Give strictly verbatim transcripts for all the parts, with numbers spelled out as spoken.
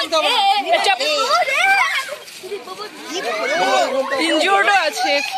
ইনজুর্ডও আছে একটু।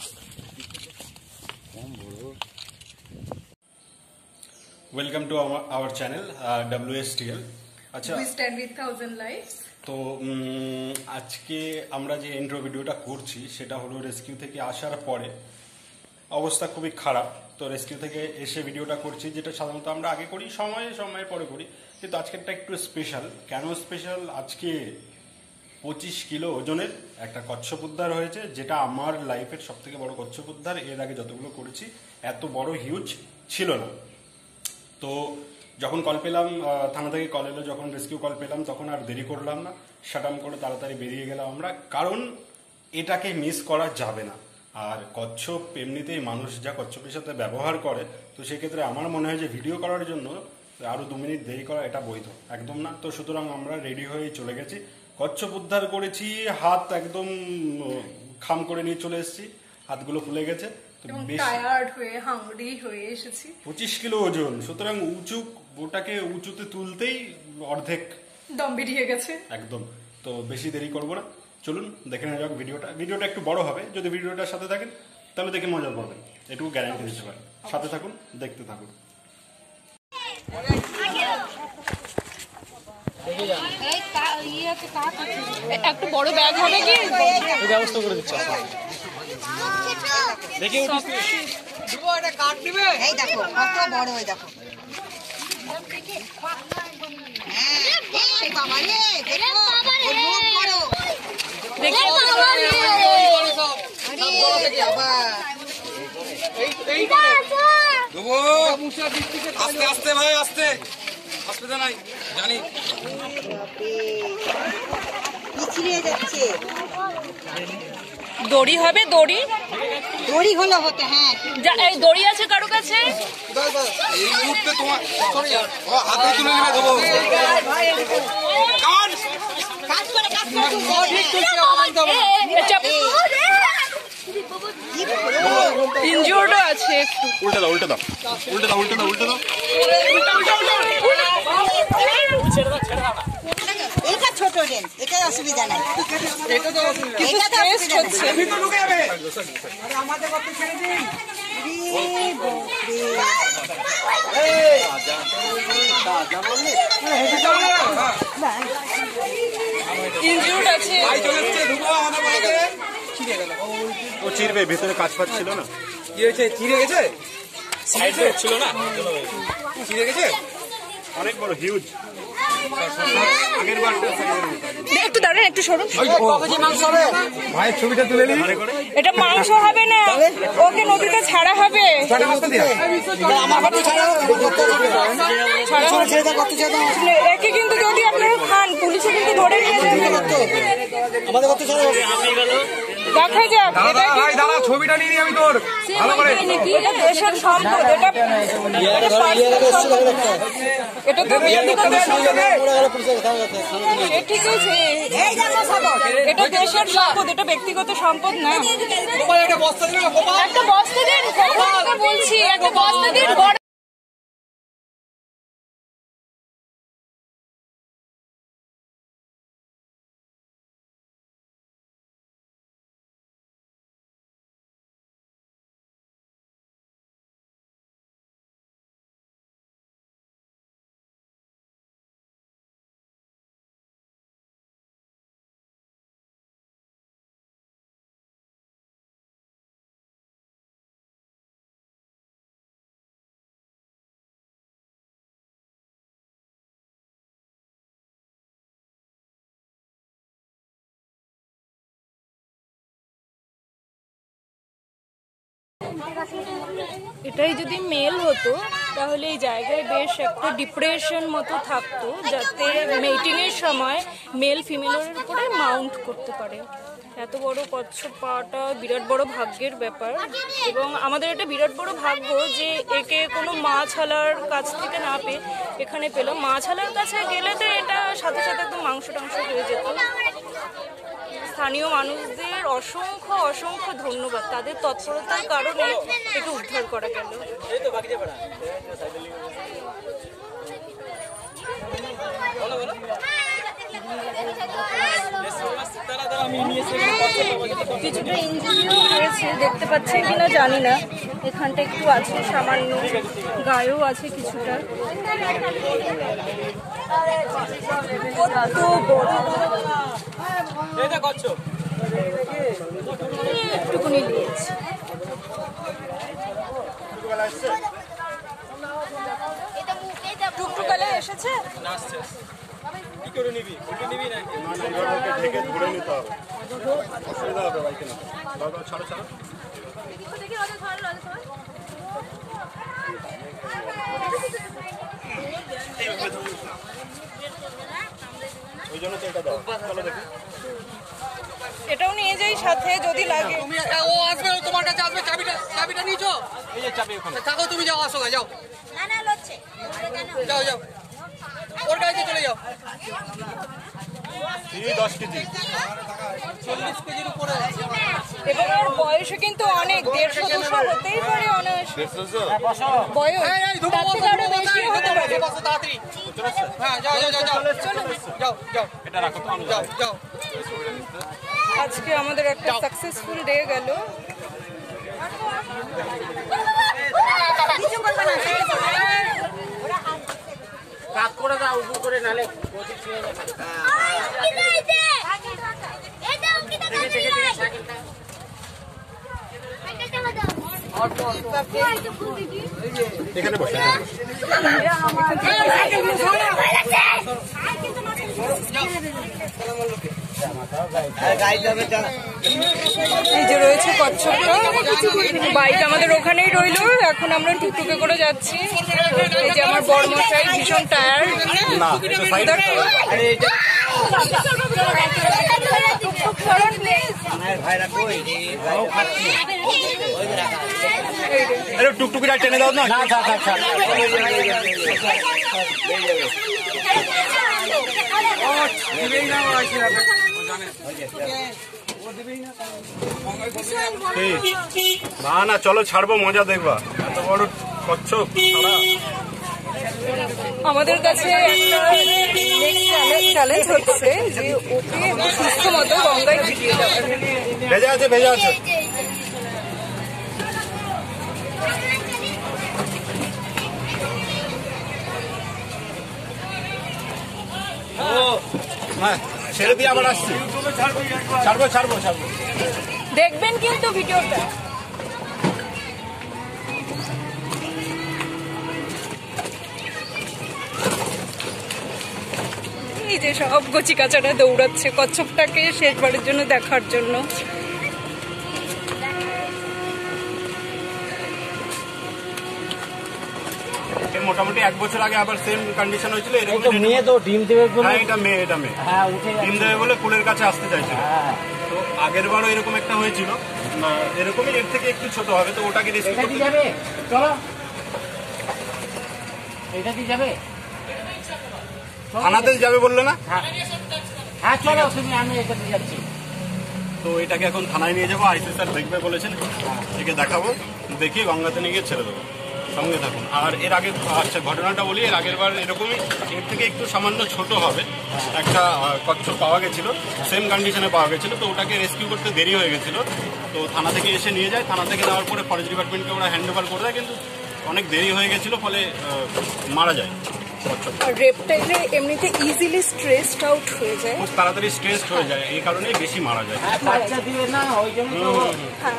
Welcome to our channel W S T L. আচ্ছা, we stand with thousand lifes. তো আজকে আমরা যে ইন্ট্রো ভিডিওটা করছি সেটা হলো রেস্কিউ থেকে আসার পরে অবস্থা খুবই খারাপ। তো রেস্কিউ থেকে এসে ভিডিওটা করছি, যেটা সাধারণত আমরা আগে করি, সময়ে সময়ে পরে করি, কিন্তু আজকেরটা একটু স্পেশাল। কেন স্পেশাল? আজকে পঁচিশ কিলো ওজনের একটা কচ্ছপ উদ্ধার হয়েছে, যেটা আমার লাইফের সব থেকে বড় কচ্ছপ উদ্ধার। এর আগে যতগুলো করেছি এত বড় হিউজ ছিল না। তো যখন কল পেলাম, থানা থেকে কল এলো, যখন রেস্কিউ কল পেলাম তখন আর দেরি করলাম না, শাটাম করে তাড়াতাড়ি বেরিয়ে গেলাম আমরা, কারণ এটাকে মিস করা যাবে না। আর কচ্ছপ এমনিতেই মানুষ যা কচ্ছপের সাথে ব্যবহার করে, তো সেক্ষেত্রে আমার মনে হয় যে ভিডিও করার জন্য আরো দু মিনিট দেরি করা এটা বৈধ একদম না। তো সুতরাং আমরা রেডি হয়ে চলে গেছি, কচ্ছপ উদ্ধার করেছি, হাত একদম খাম করে নিয়ে চলে এসেছি, হাতগুলো ফুলে গেছে, পঁচিশ কিলো ওজন, সুতরাং উঁচু ওটাকে উঁচুতে তুলতেই অর্ধেক দম বেরিয়ে গেছে একদম। তো বেশি দেরি করবো না, চলুন দেখে নেওয়া যাক ভিডিওটা। ভিডিওটা একটু বড় হবে, যদি ভিডিওটার সাথে থাকেন তাহলে দেখে মজা পাবেন, এটুকু গ্যারান্টি দিতে পারেন। সাথে থাকুন, দেখতে থাকুন। একটু বড় ব্যাগ হবে কি ব্যবস্থা করে দিচ্ছি। দেখি এটা কাট দিবে। এই দেখো কত বড়, এই দেখো। হ্যাঁ এই বাবা রে, দেখো ওর মুখ বড়, দেখো বাবা রে, আরে বাবা এই এই দেবো। আস্তে আস্তে ভাই, আস্তে অসুবিধা নাই, জানি পিছড়ে যাচ্ছে। দড়ি হবে, দড়ি দড়ি হলো হতে। হ্যাঁ এই দড়ি আছে কারো কাছে? এই মুহূর্তে তোমার ও হাতে তুলে নেবে দেবো। কাট কাট করে কাট করে ঠিক ঠিক ইনজুর্ডও আছে একটু। উল্টে দাও, উল্টে দাও, উল্টে দাও, উল্টে দাও, উল্টে দাও। এটা ছোট রেঞ্জ, এটা অসুবিধা নাই। এটা তো এটা তো টেস্ট হচ্ছে। আমি তো ঢুকে যাবে। আরে আমাদের কত ছেড়ে দিন। রে বাপরে, এই যা বললি হেঁটে যাও না। ইনজুর্ড আছে, ভাই চলে এসেছে, ঢুকো আমাদের বাড়িতে। ছিড়ে গেল, ও চিরবে, ভিতরে কাজ পাচ্ছিল না। কি হয়েছে? চিড়ে গেছে, সাইডে ছিল না, চিড়ে গেছে, অনেক বড় হিউজ। আগের বারটা একটু দাঁড়ান, একটু সরুন। ভাইয়ের ছবিটা তুলে নিই। এটা মাংস হবে না, ওকে নদীতে ছাড়া হবে। একে কিন্তু যদি আপনারা খান, পুলিশে কিন্তু ধরে নিয়ে যাবে। দেখা যাক, ভাই দাঁড়া, ছবিটা নিয়ে আমি তোর ভালো করে। এটা দেশের সম্পদ, এটা এটা তো ঠিক আছে, এটা দেশের সম্পদ, এটা ব্যক্তিগত সম্পদ না। একটা বস্তা দিন, একটা বস্তা দিন, বলছি একটা বস্তা দিন। এটাই যদি মেল হতো তাহলে এই জায়গায় বেশ একটা ডিপ্রেশন মতো থাকতো, যাতে মেটিংয়ের সময় মেল ফিমেলের উপরে মাউন্ট করতে পারে। এত বড় কচ্ছপ পাওয়াটা বিরাট বড় ভাগ্যের ব্যাপার, এবং আমাদের এটা বিরাট বড় ভাগ্য যে একে কোনো মাছওয়ালার কাছ থেকে না পেয়ে এখানে পেলাম। মাছওয়ালার কাছে গেলে তো এটা সাথে সাথে একদম মাংস টাংস হয়ে যেত। স্থানীয় মানুষদের অসংখ্য অসংখ্য ধন্যবাদ, তাদের তৎপরতার কারণে একে উদ্ধার করা গেল। কিছুটা ইঞ্জুরিও হয়েছে, দেখতে পাচ্ছি কিনা জানি না। এখানটা একটু আছে সামান্য, গায়েও আছে কিছুটা। কত বড় একটুকুনি নিয়েছে। টুকটুকালে এসেছে কি করে নিবি? উল্টে নিবি নাকি? ঢেকে ধরে নিতে হবে, অসুবিধা হবে বাইকে না। দাদা ছাড়ো ছাড়ো। ওই জন্য তো এটা দাও, চলো দেখি। এটাও নিয়ে যাই সাথে যদি লাগে। তুমি ও আসবে, তোমার কাছে আসবে, চাবিটা চাবিটা নিয়েছো? এই যে চাবি ওখানে। থাকো, তুমি যাও, আসো গা, যাও না না লচ্ছে যাও যাও, ওর গাড়িতে চলে যাও। দশ কেজি চল্লিশ কেজির উপরে। এবং ওর বয়সও কিন্তু অনেক, দেড়শো দুশো হতেই পারে অনায়াসে বয়স, এই, এই, ধুবো, তার থেকে আরো বেশি হতে পারে। বসো তাড়াতাড়ি। হ্যাঁ, যাও যাও যাও যাও যাও যাও এটা রাখো তো, আমি যাও যাও। আজকে আমাদের একটা সাকসেসফুল ডে গেল। কিছু করবে না, কাজ করে দাও, উপর করে নালে এখানে বসে। এই যে রয়েছে কচ্ছপটা, বাইক আমাদের ওখানেই রইলো। এখন আমরা টুকটুকে করে যাচ্ছি। এই যে আমার বড় মশাই ভীষণ টায়ার্ড। টুকটুকিটা টেনে দাও না। না না চলো ছাড়বো, মজা দেখবা। এত বড় কচ্ছপ আমাদের কাছে একটা চ্যালেঞ্জ হচ্ছে যে ওকে সুস্থ মতো গঙ্গায় ভিজিয়ে দেওয়া। ভেজা আছে ভেজা আছে। হ্যাঁ ছেড়ে দিয়ে আবার আসছি। ছাড়বো ছাড়বো ছাড়বো। দেখবেন কিন্তু ভিডিওটা। এই যে সব কচি কাচারা দৌড়াচ্ছে কচ্ছপটাকে শেষবারের জন্য দেখার জন্য। মোটামুটি এক বছর আগে আবার সেম কন্ডিশন হয়েছিল। মেয়ে তো ডিম দেবে বলে, হ্যাঁ এটা মেয়ে, এটা মেয়ে হ্যাঁ উঠে ডিম দেবে বলে কুলের কাছে আসতে চাইছিল। তো আগের বারও এরকম একটা হয়েছিল, এরকমই এর থেকে একটু ছোট হবে। তো ওটাকে এটা কি যাবে? চলো, এটা কি যাবে? থানাতে যাবে বললে না? হ্যাঁ হ্যাঁ চলো তুমি, আমি এটাতে যাচ্ছি। তো এটাকে এখন থানায় নিয়ে যাবো, আইসি স্যার দেখবে বলেছেন। একে দেখাবো, দেখিয়ে গঙ্গাতে নিয়ে গিয়ে ছেড়ে দেবো। সঙ্গে থাকুন। আর এর আগে আচ্ছা ঘটনাটা বলি, এর আগের বার এরকমই এর থেকে একটু সামান্য ছোট হবে একটা কচ্ছপ পাওয়া গেছিল, সেম কন্ডিশনে পাওয়া গেছিল। তো ওটাকে রেস্কিউ করতে দেরি হয়ে গেছিল। তো থানা থেকে এসে নিয়ে যায়, থানা থেকে নেওয়ার পরে ফরেস্ট ডিপার্টমেন্টকে ওরা হ্যান্ড ওভার করে দেয়, কিন্তু অনেক দেরি হয়ে গেছিল, ফলে মারা যায় কচ্ছপ। আর রেপটাইলে এমনিতে ইজিলি স্ট্রেসড আউট হয়ে যায়, খুব তাড়াতাড়ি স্ট্রেসড হয়ে যায়, এই কারণেই বেশি মারা যায়। বাচ্চা দিবে না, ওই জন্য তো। হ্যাঁ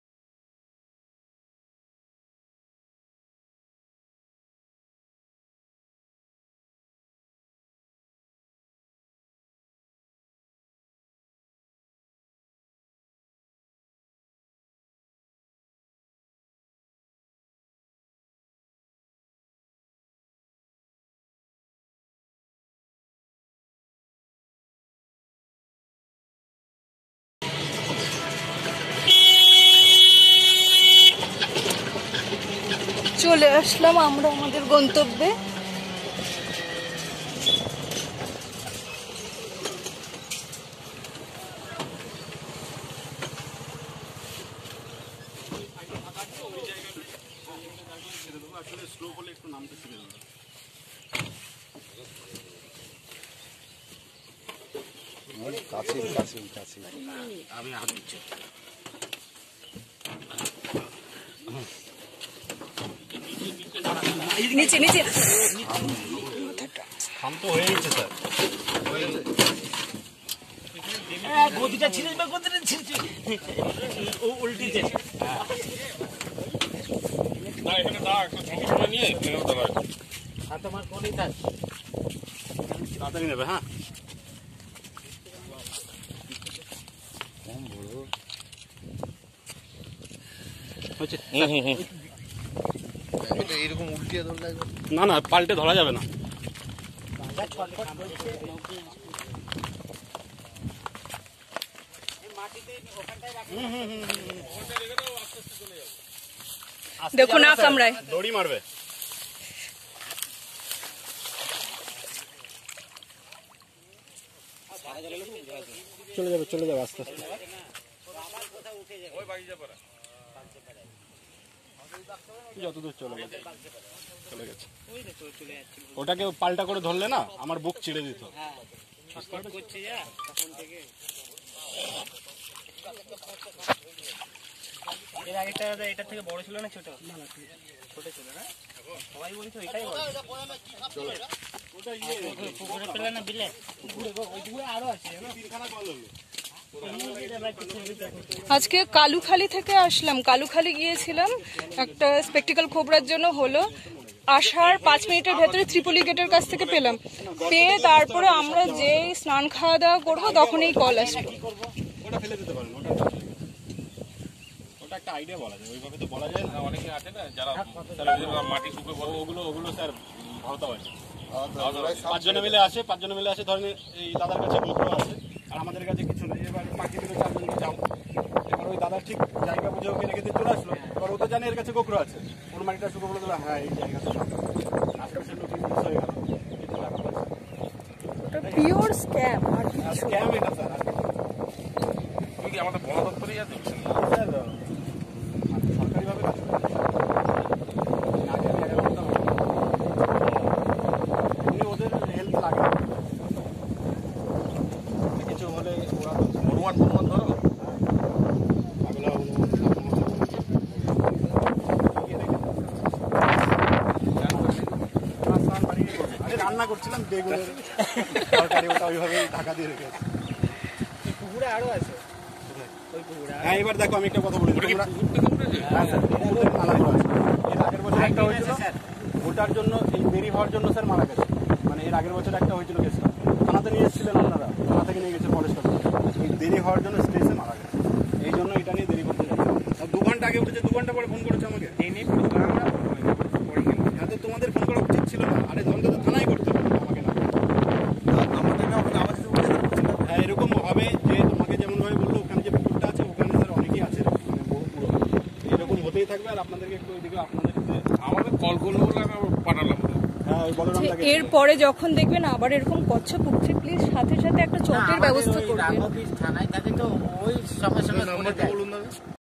চলে আসলাম আমরা আমাদের গন্তব্যে। স্লো বলে একটু নামতে শিখে দেবো। কাছে কাছে কাছে আমি হাত দিচ্ছি। নিচে নিচে শান্ত হয়ে গেছে স্যার। গদিটা ছিঁড়ে বা গদিটা ছিঁড়ছে ও উল্টিছে। না এখানে দাও একটু ছবি তুলে নিয়ে এখানে দাও। আর তোমার কোনই কাজ তাড়াতাড়ি নেবে হ্যাঁ। হচ্ছে এইরকম উল্টিয়ে ধরলে না না পাল্টে ধরা যাবে না। দেখো না কামড়ায়। দড়ি মারবে। চলে যাবে চলে যাবে আস্তে আস্তে। যতদূর চলে গেছে চলে গেছে। ওটাকে পাল্টা করে ধরলে না আমার বুক চিড়ে দিত। এর আগেটা এটা থেকে বড় ছিল না ছোট? ছোট ছিল না, সবাই বলতো এটাই বড়। পুকুরে পেলে না বিলে? পুকুরে আরো আছে। আজকে কালুখালী থেকে আসলাম, কালুখালী গিয়েছিলাম একটা স্পেকটিক্যাল খোবরার জন্য। হলো আসার পাঁচ মিনিটের ভেতরে ত্রিপলি গেটের কাছ থেকে পেলাম, পেয়ে তারপরে আমরা যেই স্নান খাওয়া দাওয়া করবো তখনই কল আসলো। ওটা ফেলে দিতে পারেন, ওটা ওটা একটা আইডিয়া বলা যায়, ওইভাবে তো বলা যায় না। অনেকে আছে না যারা মাটি শুকে ওগুলো ওগুলো স্যার ভারতা হয়। পাঁচজনে মিলে আসে, পাঁচজনে মিলে আসে ধরেন এই দাদার কাছে গোপ্রো আছে আর আমাদের কাছে কিছু নেই। এবার বাকি দিলে চারজনকে যাও, এবার ওই দাদার ঠিক জায়গা বুঝে ওকে রেখে দিয়ে চলে আসলো। এবার ও তো জানে এর কাছে গোপ্রো আছে, ওর মাটিটা শুকো বলে দিল হ্যাঁ এই জায়গাতে আশেপাশের লোক মিস হয়ে গেল। পিওর স্ক্যাম আর স্ক্যাম এটা স্যার। তুমি কি আমাদের বন দপ্তরেই আছে? স্যার সরকারিভাবে কাজ করে আগে আমি আগে করতাম, এমনি ওদের হেল্প লাগে কিছু হলে ওরা তো অনুমান অনুমান ধরো আগলা আরে রান্না করছিলাম বেগুনের তরকারি, ওটা ওইভাবে ঢাকা দিয়ে রেখেছি। পুকুরে আরো আছে। হ্যাঁ এবার দেখো আমি একটা কথা বলি, তোমরা হ্যাঁ স্যার পুকুরের নালা করা আছে। এর আগের বছর একটা হয়েছিল, ওটার জন্য এই দেরি হওয়ার জন্য স্যার মারা গেছে। মানে এর আগের বছর একটা হয়েছিল কেসটা, থানাতে নিয়ে এসেছিলেন ওনারা, থানা থেকে নিয়ে গেছে ফরেস্ট অফিস। এই দেরি হওয়ার জন্য স্টেজে মারা গেছে, এই জন্য এটা নিয়ে দেরি করতে যাচ্ছে। আর দু ঘন্টা আগে উঠেছে, দু ঘন্টা পরে ফোন করেছে আমাকে। হ্যাঁ তো তোমাদের ফোন করা উচিত ছিল না, আরে অন্তত থানায় করতে হবে আমাকে না। হ্যাঁ এরকম হবে যে তোমাকে যেমন ভাবে বললো ওখানে যে পুকুরটা আছে ওখানে স্যার অনেকেই আছে, মানে বহু পুরো এরকম হতেই থাকবে। আর আপনাদেরকে একটু ওইদিকে আপনাদের আমাদের কল করলো বলে আমি পাঠালাম। হ্যাঁ ওই বলরামটাকে এরপরে যখন দেখবেন আবার এরকম কচ্ছপ উঠছে, প্লিজ সাথে সাথে একটা চটের ব্যবস্থা করবেন। থানায় থাকে তো ওই সঙ্গে সঙ্গে